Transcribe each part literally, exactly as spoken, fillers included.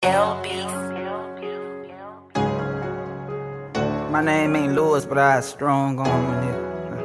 L B. My name ain't Lewis, but I strong on me, nigga.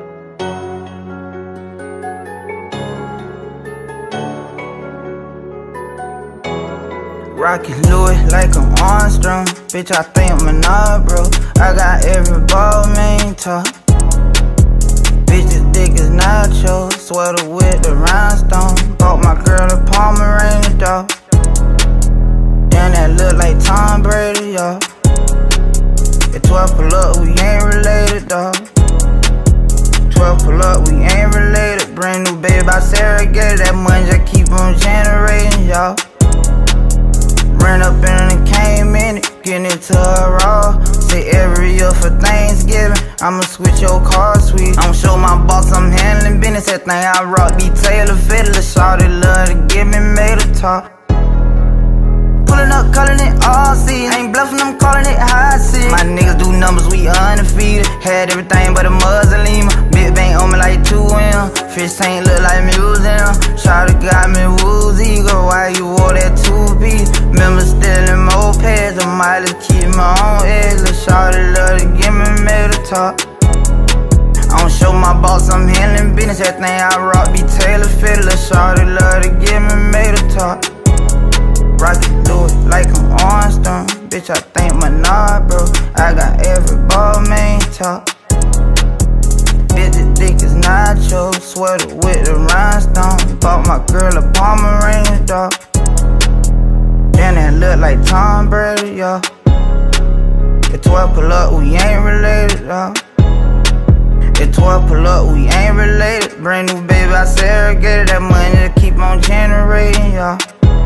Rockin' Louis like I'm Armstrong. Bitch, I think I'm an odd, bro. I got every ball, main talk. Bitch, this dick is nacho. Sweater with the rhinestone. Bought my girl a Pomeranian dog. Damn, that look like Tom Brady, y'all. At twelve pull up, we ain't related, dawg. twelve pull up, we ain't related. Brand new baby by Sarah, get it. That money just keep on generating, y'all. Ran up in and came in it, getting into a raw. Say every year for Thanksgiving, I'ma switch your car, sweet. I'ma show my boss I'm handling business. That thing I rock be Taylor Fiddler. Shawty love to give me made a talk. Pulling up, calling it all season. Ain't bluffing, I'm calling it high season. My niggas do numbers, we undefeated. Had everything but a muzzle. Big bang on me like two M. Fish tank look like museum. Shawty got me woozy. Go, why you wore that two-piece? Remember stealing mopeds, I might just keep my own eggs. Lil' shawty love to give me made a talk. I don't show my boss I'm handling business. That thing I rock be Taylor Fiddler. Shawty love to give me made a talk. Rockin' Louis like I'm Armstrong. Bitch, I think my nod, bro. I got every ball, main talk. Bitch, this dick is nacho. Sweater with the rhinestone. Bought my girl a Pomeranian dog. Damn, that look like Tom Brady, y'all. At twelve pull up, we ain't related, y'all. At twelve pull up, we ain't related. Brand new baby, I surrogated. That money to keep on generating, y'all.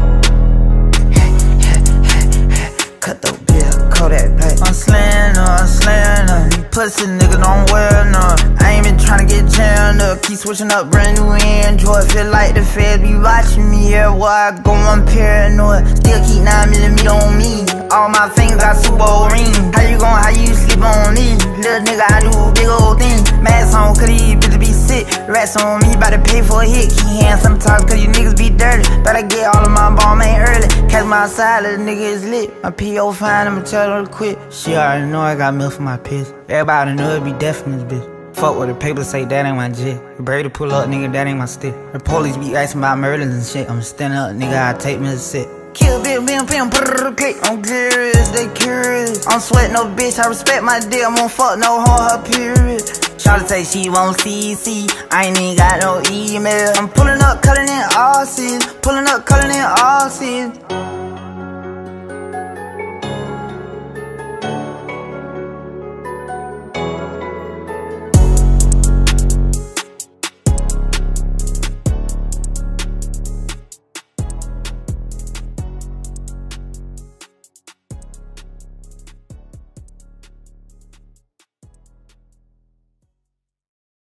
Cut the bill, Kodak Black. I'm slaying her, I'm slaying her. You pussy nigga don't wear none. I ain't been tryna get jammed up. Keep switching up brand new Android. Feel like the feds be watching me everywhere I go, I'm paranoid. Still keep nine millimeter on me. All my fingers got Super Bowl rings. How you gon', how you sleep on me? Little nigga, I do big old thing. Mask on, cause these bitches be sick. Rats on me, bout to pay for a hit. Keep hands sometimes, cause you niggas be dirty. But I get all of my ball man early. Catch my side, little nigga is lit. My P O fine, I'ma tell her to quit. She already know I got milk for my piss. Everybody know it be deaf in this bitch. Fuck what the papers say, that ain't my jit. The Brady pull up, nigga, that ain't my stick. The police be asking about murders and shit. I'm standing up, nigga, I take me a sit. Kill bim bim bim brrrr click. I'm curious, they curious. I'm sweat no bitch, I respect my dick. I'm gon' fuck no hoe, her period. Shawty say she won't C C. I ain't even got no email. I'm pulling up, cutting in all seasons. Pulling up, cutting in all seasons.